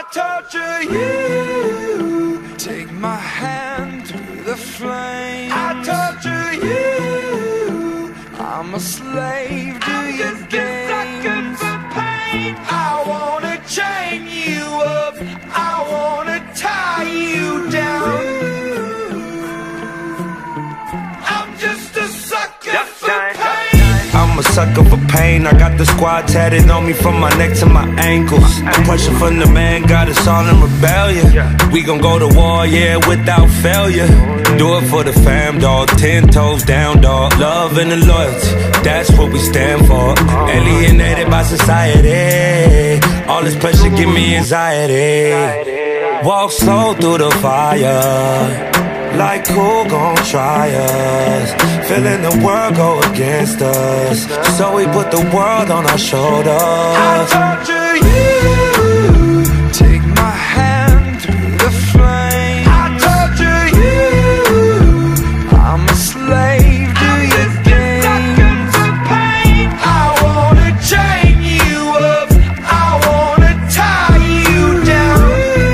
torture you. Take my hand through the flame. I torture you. I'm a slave to your games. I wanna chain you up. I wanna tie you down. I'm just a sucker for pain. I'm a sucker for pain. I got the squad tatted on me from my neck to my ankles. Pressure from the man got us all in rebellion. We gon' go to war, yeah, without failure. Do it for the fam, dog. 10 toes down, dog. Love and the loyalty, that's what we stand for. Alienated by society. All this pressure give me anxiety. Walk slow through the fire. Like who gon' try us? Feeling the world go against us, so we put the world on our shoulders. I torture you. Take my hand through the flame. I torture you. I'm a slave to your games. I wanna chain you up. I wanna tie you down.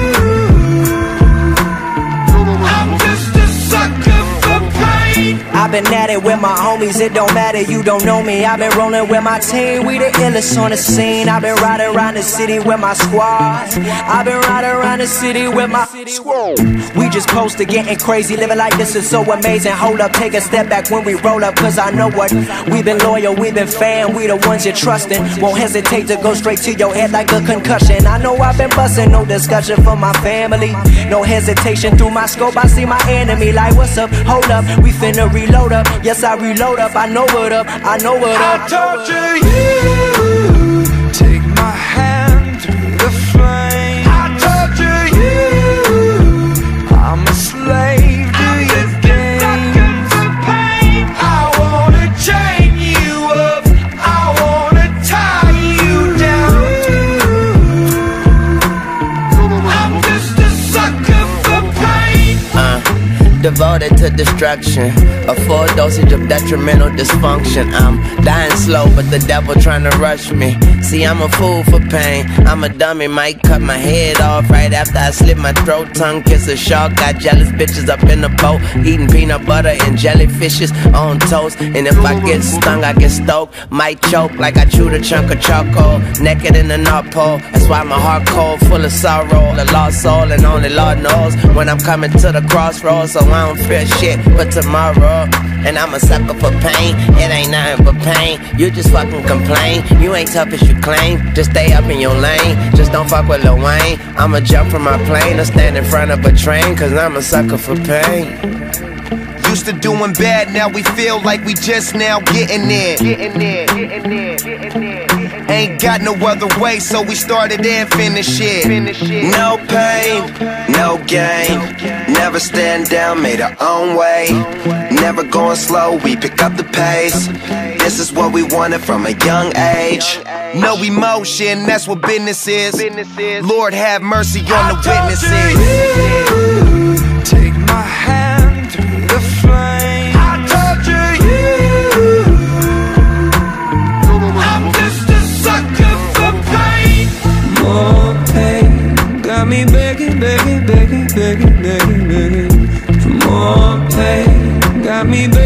I'm just a sucker for pain. I've been at it with my homies, it don't matter, you don't know me. I've been rolling with my team, we the illest on the scene. I've been riding around the city with my squad. I've been riding around the city with my squad. We just close to getting crazy, living like this is so amazing. Hold up, take a step back when we roll up, cause I know what. We've been loyal, we've been fan, we the ones you're trusting. Won't hesitate to go straight to your head like a concussion. I know I've been busting, no discussion for my family. No hesitation, through my scope I see my enemy. Like what's up, hold up, we finna reload up. Yes, I reload up, I know what up, I know what up. I torture you. Take my hand through the flame. I torture you. I'm a slave to your games. I wanna chain you up. I wanna tie you down. I'm just a sucker for pain. Devoted to destruction, a full dosage of detrimental dysfunction. I'm dying slow, but the devil trying to rush me. See, I'm a fool for pain. I'm a dummy, might cut my head off right after I slit my throat. Tongue kiss a shark, got jealous bitches up in the boat, eating peanut butter and jellyfishes on toast. And if I get stung, I get stoked, might choke like I chewed a chunk of charcoal. Naked in the North Pole, that's why my heart cold, full of sorrow. A lost soul, and only Lord knows when I'm coming to the crossroads. So I don't fear shit but tomorrow. And I'm a sucker for pain, it ain't nothing but pain. You just fucking complain, you ain't tough as you claim. Just stay up in your lane, just don't fuck with Lil Wayne. I'ma jump from my plane or stand in front of a train, cause I'm a sucker for pain. Used to doing bad, now we feel like we just now getting there. Ain't got no other way, so we started and finished it. No pain, no gain. Never stand down, made our own way. Never going slow, we pick up the pace. This is what we wanted from a young age. No emotion, that's what business is. Lord have mercy on the witnesses. Take my hand through the flame. I torture you. I'm just a sucker for pain. More pain got me begging, begging, begging, begging, begging, begging for more pain. Got me begging.